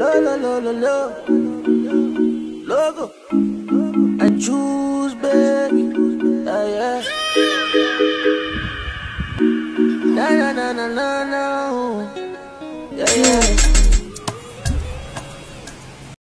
Logo. I choose, baby. Yeah. Na na na na na na. Yeah.